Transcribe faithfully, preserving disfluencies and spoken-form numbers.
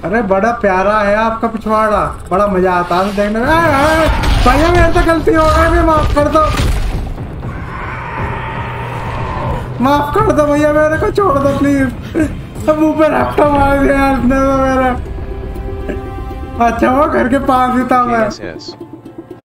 अरे बड़ा प्यारा है आपका पिछवाड़ा, बड़ा मजा आता है देखने में। भैया मेरे तो गलती हो गई, माफ कर दो, माफ कर दो भैया, मेरे को छोड़ दो प्लीज। अब मुंह पे रफ्ता मार दिया आपने तो मेरा। अच्छा वो घर के पास ही था मैं।